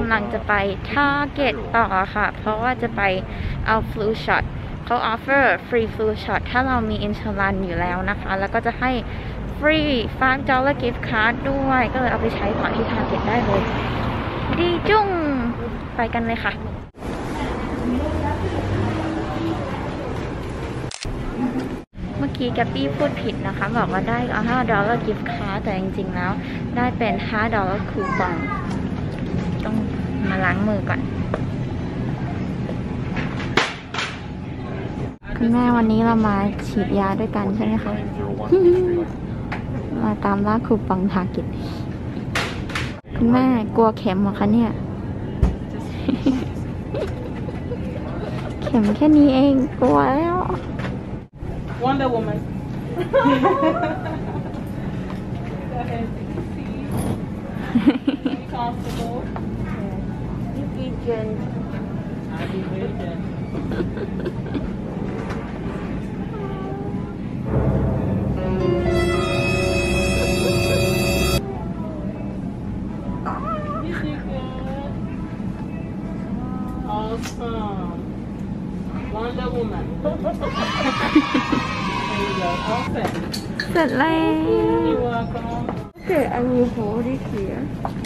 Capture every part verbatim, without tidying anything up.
ำลังจะไป Target ต่อค่ะเพราะว่าจะไปเอา flu shot เขา offer free flu shot ถ้าเรามี Insulan อยู่แล้วนะคะแล้วก็จะให้ free five dollar gift card ด้วยก็เลยเอาไปใช้ก่อนที่ Target ได้เลยดีจุ้งไปกันเลยค่ะเมื่อกี้แกปปี้พูดผิดนะคะบอกว่าได้เอาห้าดอลลาร์กิฟต์คาร์ดแต่จริงๆแล้วได้เป็นห้าดอลลาร์คูปองต้องมาล้างมือก่อนคุณแม่วันนี้เรามาฉีดยาด้วยกันใช่ไหมคะ มาตามล่าคูปองทาร์เก็ตคุณแม่กลัวเข็มเหรอคะเนี่ย เข็มแค่นี้เองกลัวแล้ว Wonder Woman. Go ahead. Be comfortable. You be gentle. I'll be very gentle. You did good. Awesome. Wonder Woman. There you go. All set. เสร็จแล้ว You're welcome. Okay, I will hold it here.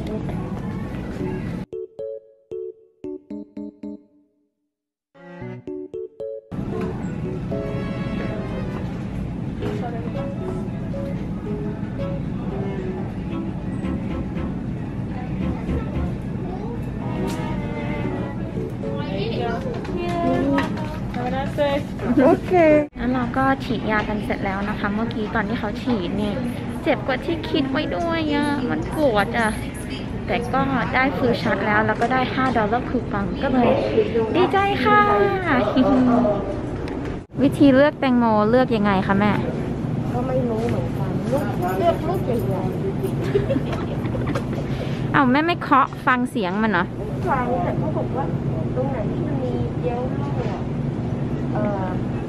Okay. แล้วเราก็ฉีดยากันเสร็จแล้วนะคะเมื่อกี้ตอนที่เขาฉีดนี่เจ็บกว่าที่คิดไว้ด้วยอ่ะมันปวดอ่ะแต่ก็ได้ฟลูช็อตแล้วแล้วก็ได้ห้าดอลลาร์คูปองก็เลยดีใจค่ะ วิธีเลือกแตงโมเลือกยังไงคะแม่ก็ไม่รู้เหมือนกันลูกเลือกลูกใหญ่ๆเอาแม่ไม่เคาะฟังเสียงมันเหรอฟังแต่เขาบอกว่าตรงไหนที่มันมีเยลโล่อะเออ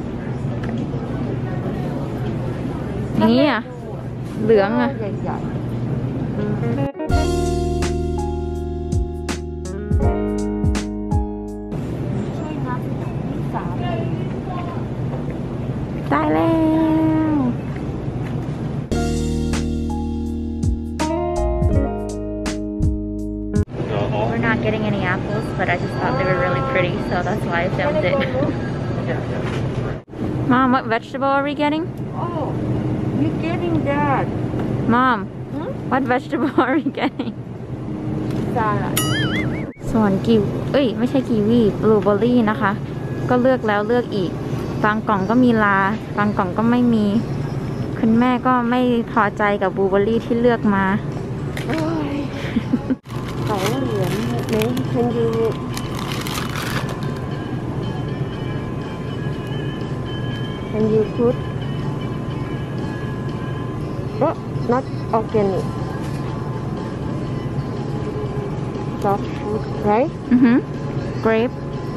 อย่างนี้อ่ะเหลืองอ่ะใหญ่ๆช่วยนับที่สามได้แล้ว We're not getting any apples, but I just thought they were really pretty, so that's why I filmed it. Mom, what vegetable are we getting? Oh, you're getting that. Mom, Hmm? what vegetable are we getting? Salad. ส่วนกิวเอ้ยไม่ใช่กีวีบลูเบอร์รี่นะคะ ก็เลือกแล้วเลือกอีกบางกล่องก็มีลาบางกล่องก็ไม่มีคุณแม่ก็ไม่พอใจกับบลูเบอร์รี่ที่เลือกมาสองเหรียญเน้น Can you Can you put oh not organic soft food right อือหือ grape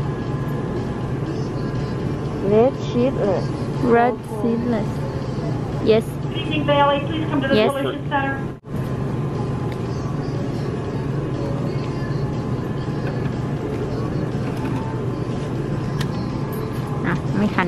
red seedless red seedless yes Good evening, Bailey. Please come to the Yes. Delicious Center. อ่ะไม่ทัน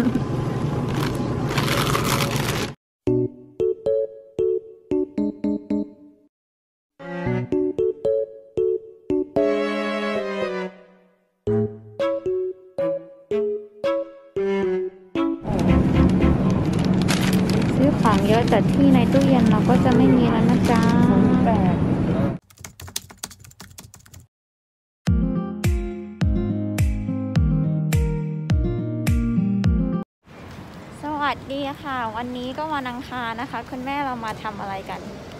ซื้อของเยอะแต่ที่ในตู้เย็นเราก็จะไม่มีแล้วนะจ๊ะแปดสวัสดีค่ะวันนี้ก็วันอังคารนะคะคุณแม่เรามาทำอะไรกัน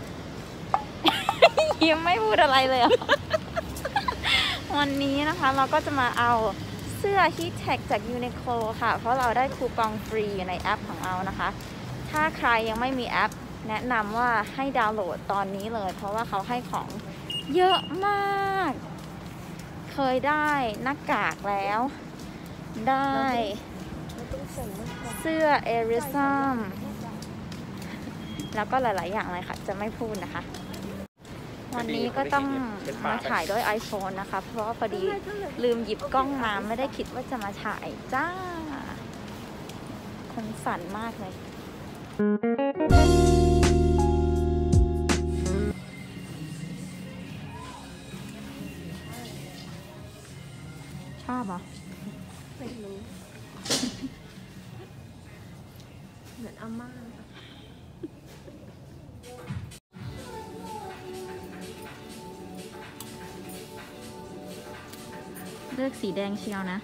ยังไม่พูดอะไรเลยอ่ะ วันนี้นะคะเราก็จะมาเอาเสื้อ Heat Tech จาก Uniqlo ค่ะเพราะเราได้คูปองฟรีอยู่ในแอปของเรานะคะถ้าใครยังไม่มีแอปแนะนำว่าให้ดาวน์โหลดตอนนี้เลยเพราะว่าเขาให้ของเยอะมากเคยได้หน้ากากแล้วได้เสื้อเอริซัมแล้วก็หลายๆอย่างเลยค่ะจะไม่พูดนะคะวันนี้ก็ต้องมาถ่ายด้วย iPhone นะคะ เพราะว่าพอดีลืมหยิบกล้องมาไม่ได้คิดว่าจะมาถ่ายจ้า คงสั่นมากเลย ชอบเหรอไม่รู้ เหมือนอาม่าเลือกสีแดงเชียวนะ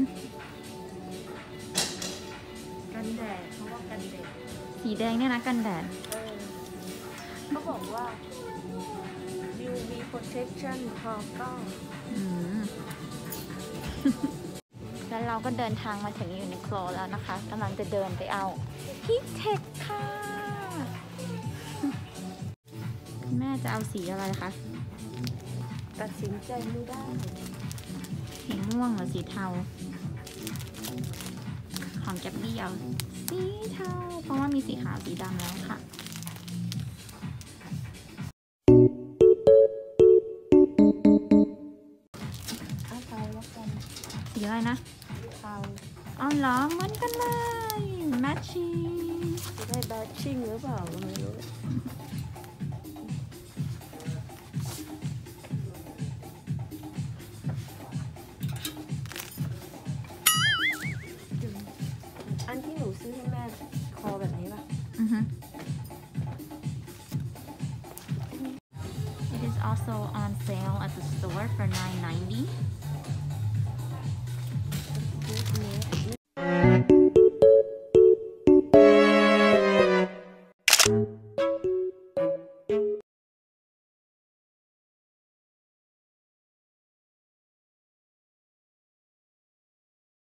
กันแดดเพราะว่ากันแดดสีแดงเนี่ยนะกันแดดเออเขาบอกว่า ยู วี protection พอกล้องอืม แล้วเราก็เดินทางมาถึงยูนิโคลแล้วนะคะกำลังจะเดินไปเอาฮิตเทคค่ะคุณแม่จะเอาสีอะไรคะตัดสินใจไม่ได้สีม่วงหรือสีเทา ของแก๊บบี้เอาสีเทา เพราะว่ามีสีขาวสีดำแล้วค่ะเอาเทาแล้วกันสีอะไรนะเทาอ๋อเหรอเหมือนกันเลย แมทชิ่งจะได้แบทชิ่งหรือเปล่าก็ไม่รู้ อันที่หนูซื้อให้แม่คอแบบนี้ป่ะอือฮึ It is also on sale at the store for nine ninety